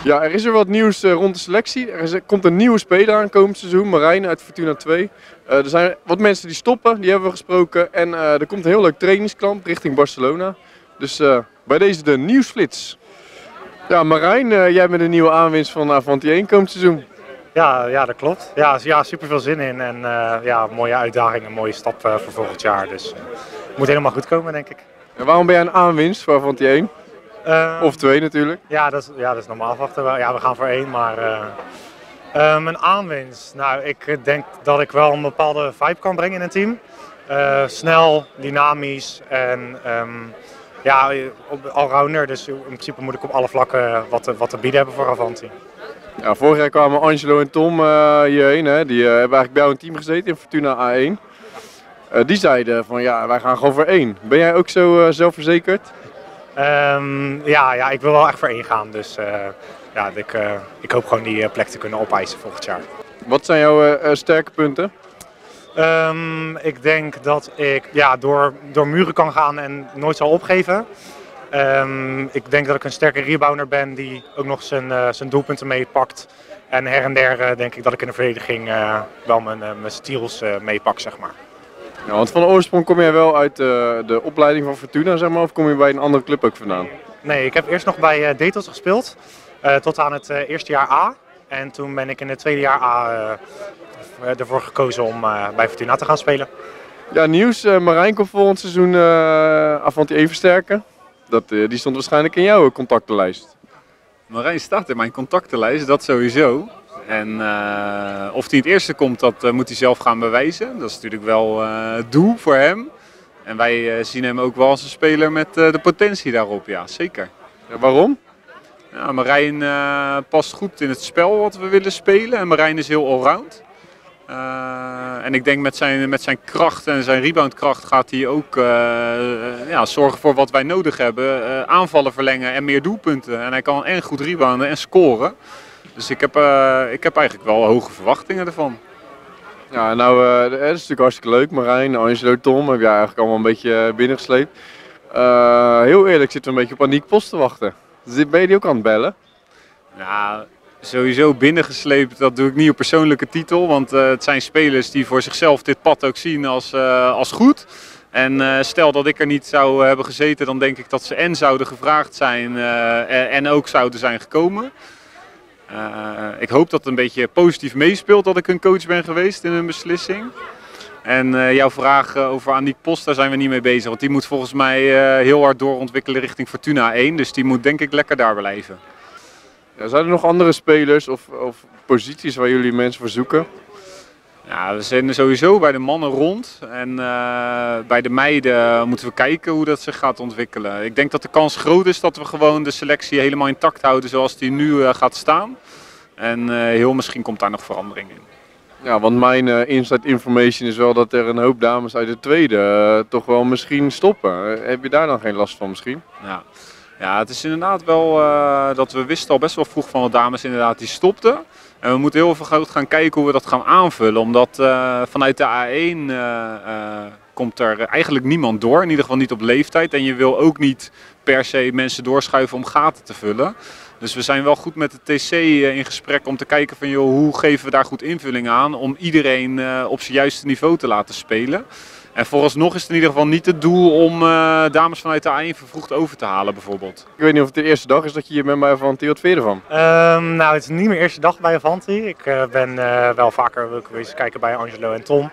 Ja, er is weer wat nieuws rond de selectie. Komt een nieuwe speler aan komend seizoen, Marijn uit Fortuna 2. Er zijn wat mensen die stoppen, die hebben we gesproken. En er komt een heel leuk trainingskamp richting Barcelona. Dus bij deze de nieuwsflits. Ja, Marijn, jij bent een nieuwe aanwinst van Avanti 1 komend seizoen. Ja, dat klopt. Ja, super veel zin in en ja, mooie uitdaging, een mooie stap voor volgend jaar. Dus het moet helemaal goed komen, denk ik. En waarom ben jij een aanwinst voor Avanti 1? Of 2 natuurlijk. Ja, dat is normaal afwachten. Ja, we gaan voor 1, maar een aanwinst. Nou, ik denk dat ik wel een bepaalde vibe kan brengen in een team. Snel, dynamisch en ja, allrounder. Dus in principe moet ik op alle vlakken wat te bieden hebben voor Avanti. Ja, vorig jaar kwamen Angelo en Tom hierheen. Hè? Die hebben eigenlijk bij jou in team gezeten in Fortuna A1. Die zeiden van ja, wij gaan gewoon voor 1. Ben jij ook zo zelfverzekerd? Ja, ik wil wel echt voor 1 gaan. Dus ja, ik hoop gewoon die plek te kunnen opeisen volgend jaar. Wat zijn jouw sterke punten? Ik denk dat ik door muren kan gaan en nooit zal opgeven. Ik denk dat ik een sterke rebounder ben die ook nog zijn doelpunten meepakt. En her en der denk ik dat ik in de verdediging wel mijn steals meepak, zeg maar. Ja, want van oorsprong kom jij wel uit de opleiding van Fortuna, zeg maar, of kom je bij een andere club ook vandaan? Nee, ik heb eerst nog bij Detos gespeeld, tot aan het eerste jaar A. En toen ben ik in het tweede jaar A ervoor gekozen om bij Fortuna te gaan spelen. Ja, nieuws. Marijn komt volgend seizoen Avanti 1 versterken. Die stond waarschijnlijk in jouw contactenlijst. Marijn staat in mijn contactenlijst, dat sowieso. En of hij het eerste komt, dat moet hij zelf gaan bewijzen. Dat is natuurlijk wel het doel voor hem. En wij zien hem ook wel als een speler met de potentie daarop, ja, zeker. Ja, waarom? Ja, Marijn past goed in het spel wat we willen spelen. En Marijn is heel allround. En ik denk met zijn kracht en zijn reboundkracht gaat hij ook zorgen voor wat wij nodig hebben. Aanvallen verlengen en meer doelpunten. En hij kan en goed rebounden en scoren. Dus ik heb eigenlijk wel hoge verwachtingen ervan. Ja, nou, dat is natuurlijk hartstikke leuk. Marijn, Angelo, Tom heb jij eigenlijk allemaal een beetje binnengesleept. Heel eerlijk, zitten we een beetje op Aniek Post te wachten. Dus ben je die ook aan het bellen? Ja, sowieso binnengesleept, dat doe ik niet op persoonlijke titel. Want het zijn spelers die voor zichzelf dit pad ook zien als goed. En stel dat ik er niet zou hebben gezeten, dan denk ik dat ze en zouden gevraagd zijn en ook zouden zijn gekomen. Ik hoop dat het een beetje positief meespeelt dat ik hun coach ben geweest in hun beslissing. En jouw vraag over Aniek Post, daar zijn we niet mee bezig. Want die moet volgens mij heel hard doorontwikkelen richting Fortuna 1. Dus die moet denk ik lekker daar blijven. Ja, zijn er nog andere spelers of posities waar jullie mensen voor zoeken? Ja, we zijn sowieso bij de mannen rond. En bij de meiden moeten we kijken hoe dat zich gaat ontwikkelen. Ik denk dat de kans groot is dat we gewoon de selectie helemaal intact houden zoals die nu gaat staan. En heel misschien komt daar nog verandering in. Ja, want mijn inside information is wel dat er een hoop dames uit de tweede toch wel misschien stoppen. Heb je daar dan geen last van misschien? Ja, het is inderdaad wel dat we wisten al best wel vroeg van de dames inderdaad die stopten. En we moeten heel veel gaan kijken hoe we dat gaan aanvullen. Omdat vanuit de A1 komt er eigenlijk niemand door. In ieder geval niet op leeftijd. En je wil ook niet per se mensen doorschuiven om gaten te vullen. Dus we zijn wel goed met de TC in gesprek om te kijken van joh, hoe geven we daar goed invulling aan. Om iedereen op zijn juiste niveau te laten spelen. En vooralsnog is het in ieder geval niet het doel om dames vanuit de A1 vervroegd over te halen bijvoorbeeld. Ik weet niet of het de eerste dag is dat je hier bent bij Avanti. Wat vind je ervan? Nou, het is niet mijn eerste dag bij Avanti. Ik ben wel vaker geweest kijken bij Angelo en Tom.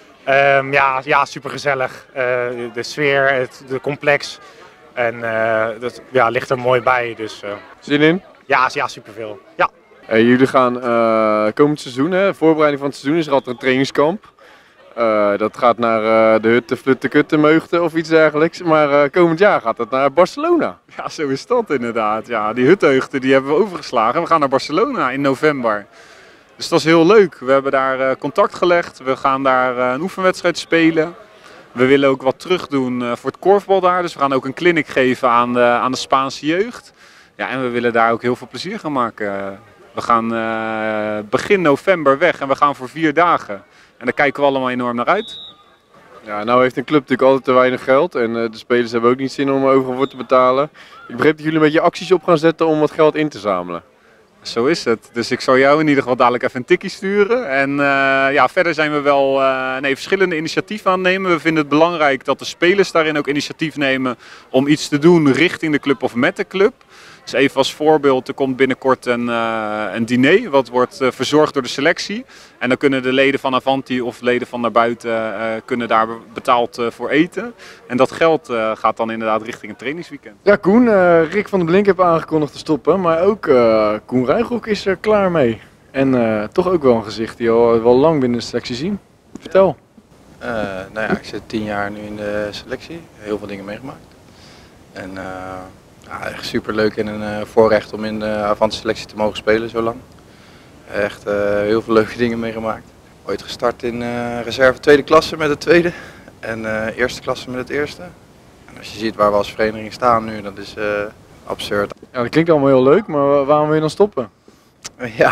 Ja, super gezellig. De sfeer, de complex. En dat ligt er mooi bij. Dus, Zin in? Ja, superveel. Ja. Jullie gaan komend seizoen, de voorbereiding van het seizoen, is er altijd een trainingskamp. Dat gaat naar de Hutte, Flutte, Kutte, Meugten of iets dergelijks. Maar komend jaar gaat het naar Barcelona. Ja, zo is dat inderdaad. Ja, die Hutteugten die hebben we overgeslagen. We gaan naar Barcelona in november. Dus dat is heel leuk. We hebben daar contact gelegd. We gaan daar een oefenwedstrijd spelen. We willen ook wat terug doen voor het korfbal daar. Dus we gaan ook een clinic geven aan de Spaanse jeugd. Ja, en we willen daar ook heel veel plezier gaan maken. We gaan begin november weg en we gaan voor 4 dagen. En daar kijken we allemaal enorm naar uit. Ja, nou heeft een club natuurlijk altijd te weinig geld en de spelers hebben ook niet zin om er overal voor te betalen. Ik begreep dat jullie een beetje acties op gaan zetten om wat geld in te zamelen. Zo is het. Dus ik zal jou in ieder geval dadelijk even een tikkie sturen. En ja, verder zijn we wel verschillende initiatieven aan het nemen. We vinden het belangrijk dat de spelers daarin ook initiatief nemen om iets te doen richting de club of met de club. Dus even als voorbeeld, er komt binnenkort een diner wat wordt verzorgd door de selectie. En dan kunnen de leden van Avanti of leden van daarbuiten kunnen daar betaald voor eten. En dat geld gaat dan inderdaad richting een trainingsweekend. Ja, Koen, Rick van der Blink heeft aangekondigd te stoppen, maar ook Koen Ruigrok is er klaar mee. En toch ook wel een gezicht die al wel lang binnen de selectie zien. Vertel. Nou ja, ik zit 10 jaar nu in de selectie, heel veel dingen meegemaakt. En ja, echt super leuk en een voorrecht om in de Avanti selectie te mogen spelen zo lang. Echt heel veel leuke dingen meegemaakt. Ooit gestart in reserve tweede klasse met het tweede en eerste klasse met het eerste. En als je ziet waar we als vereniging staan nu, dat is absurd. Ja, dat klinkt allemaal heel leuk, maar waarom wil je dan stoppen? Ja,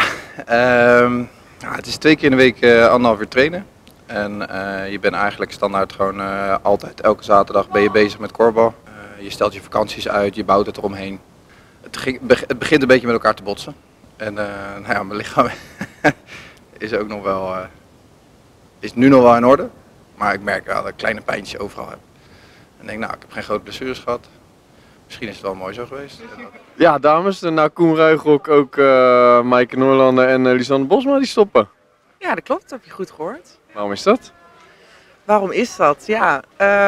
het is 2 keer in de week 1,5 uur trainen. En je bent eigenlijk standaard gewoon altijd elke zaterdag ben je bezig met korfbal. Je stelt je vakanties uit, je bouwt het eromheen. Het begint een beetje met elkaar te botsen. En nou ja, mijn lichaam is ook nog wel, is nu nog wel in orde. Maar ik merk wel dat ik kleine pijntjes overal heb. En denk, nou, ik heb geen grote blessures gehad. Misschien is het wel mooi zo geweest. Ja, dames, nou Koen Ruigrok, ook Maaike Noorlander en Lisanne Bosma die stoppen. Ja, dat klopt. Dat heb je goed gehoord. Waarom is dat? Waarom is dat? Ja,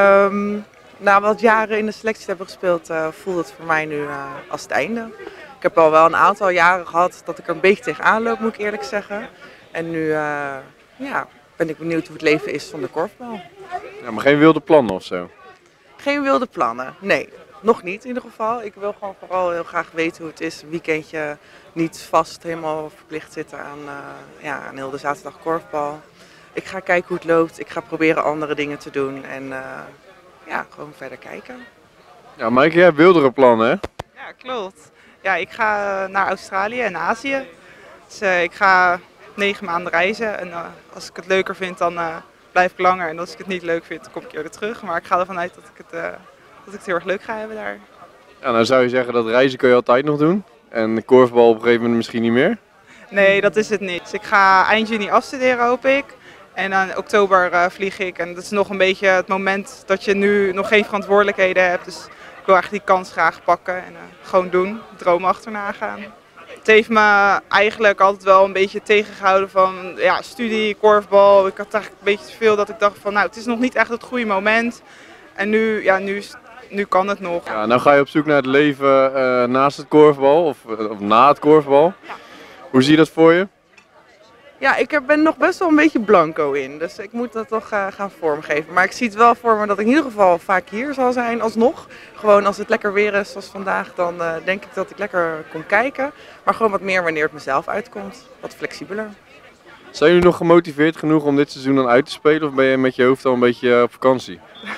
na wat jaren in de selectie te hebben gespeeld, voelt het voor mij nu als het einde. Ik heb al wel een aantal jaren gehad dat ik er een beetje tegenaan loop, moet ik eerlijk zeggen. En nu ja, ben ik benieuwd hoe het leven is zonder korfbal. Ja, maar geen wilde plannen of zo? Geen wilde plannen, nee. Nog niet in ieder geval. Ik wil gewoon vooral heel graag weten hoe het is. Een weekendje niet vast helemaal verplicht zitten aan heel de zaterdag korfbal. Ik ga kijken hoe het loopt. Ik ga proberen andere dingen te doen. En ja, gewoon verder kijken. Ja, Maaike, jij hebt wildere plannen, hè? Ja, klopt. Ja, ik ga naar Australië en Azië. Dus ik ga 9 maanden reizen. En als ik het leuker vind, dan blijf ik langer. En als ik het niet leuk vind, dan kom ik eerder terug. Maar ik ga ervan uit dat ik het heel erg leuk ga hebben daar. Ja, nou zou je zeggen dat reizen kun je altijd nog doen. En korfbal op een gegeven moment misschien niet meer. Nee, dat is het niet. Dus ik ga eind juni afstuderen, hoop ik. En dan in oktober vlieg ik. En dat is nog een beetje het moment dat je nu nog geen verantwoordelijkheden hebt. Dus ik wil eigenlijk die kans graag pakken en gewoon doen. Dromen achterna gaan. Het heeft me eigenlijk altijd wel een beetje tegengehouden van ja, studie, korfbal. Ik had eigenlijk een beetje te veel dat ik dacht van nou, het is nog niet echt het goede moment. En nu, ja, nu kan het nog. Ja, nou ga je op zoek naar het leven naast het korfbal of na het korfbal. Ja. Hoe zie je dat voor je? Ja, ik ben nog best wel een beetje blanco in. Dus ik moet dat toch gaan vormgeven. Maar ik zie het wel voor me dat ik in ieder geval vaak hier zal zijn alsnog. Gewoon als het lekker weer is zoals vandaag, dan denk ik dat ik lekker kom kijken. Maar gewoon wat meer wanneer het mezelf uitkomt. Wat flexibeler. Zijn jullie nog gemotiveerd genoeg om dit seizoen dan uit te spelen? Of ben je met je hoofd al een beetje op vakantie?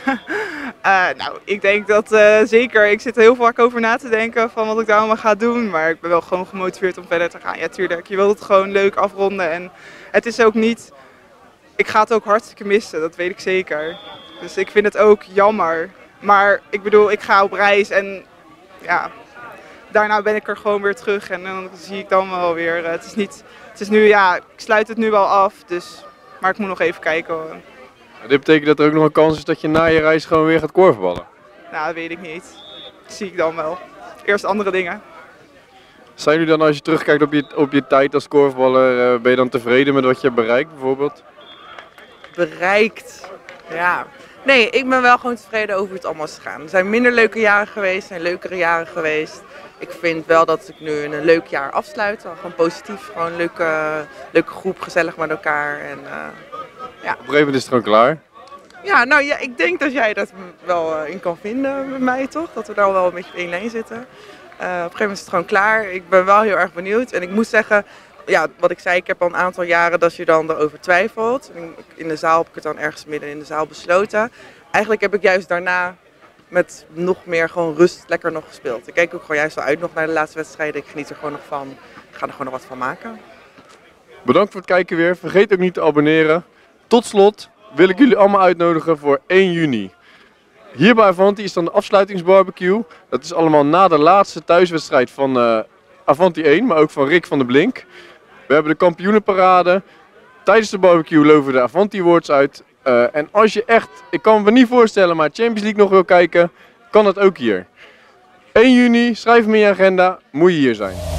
Nou, ik denk dat zeker. Ik zit er heel vaak over na te denken van wat ik daar allemaal ga doen. Maar ik ben wel gewoon gemotiveerd om verder te gaan. Ja, tuurlijk. Je wilt het gewoon leuk afronden. En het is ook niet... Ik ga het ook hartstikke missen, dat weet ik zeker. Dus ik vind het ook jammer. Maar ik bedoel, ik ga op reis en ja, daarna ben ik er gewoon weer terug. En dan zie ik dan wel weer. Het is nu, ja, ik sluit het nu wel af. Dus, maar ik moet nog even kijken hoor. Dit betekent dat er ook nog een kans is dat je na je reis gewoon weer gaat korfballen? Nou, dat weet ik niet. Dat zie ik dan wel. Eerst andere dingen. Zijn jullie dan, als je terugkijkt op je tijd als korfballer, ben je dan tevreden met wat je hebt bereikt bijvoorbeeld? Bereikt. Ja. Nee, ik ben wel gewoon tevreden over hoe het allemaal is gegaan. Er zijn minder leuke jaren geweest, er zijn leukere jaren geweest. Ik vind wel dat ik nu een leuk jaar afsluit. Gewoon positief, gewoon een leuke groep, gezellig met elkaar. En, ja. Op een gegeven moment is het gewoon klaar. Ja, nou ja, ik denk dat jij dat wel in kan vinden met mij toch? Dat we daar wel een beetje op één lijn zitten. Op een gegeven moment is het gewoon klaar. Ik ben wel heel erg benieuwd. En ik moet zeggen, ja, wat ik zei, ik heb al een aantal jaren dat je dan erover twijfelt. In de zaal heb ik het dan ergens midden in de zaal besloten. Eigenlijk heb ik juist daarna met nog meer gewoon rust lekker nog gespeeld. Ik kijk ook gewoon juist wel uit nog naar de laatste wedstrijden. Ik geniet er gewoon nog van. Ik ga er gewoon nog wat van maken. Bedankt voor het kijken weer. Vergeet ook niet te abonneren. Tot slot wil ik jullie allemaal uitnodigen voor 1 juni. Hier bij Avanti is dan de afsluitingsbarbecue. Dat is allemaal na de laatste thuiswedstrijd van Avanti 1, maar ook van Rick van der Blink. We hebben de kampioenenparade. Tijdens de barbecue loven de Avanti Awards uit. En als je echt, ik kan me niet voorstellen, maar Champions League nog wil kijken, kan dat ook hier. 1 juni, schrijf me in je agenda, moet je hier zijn.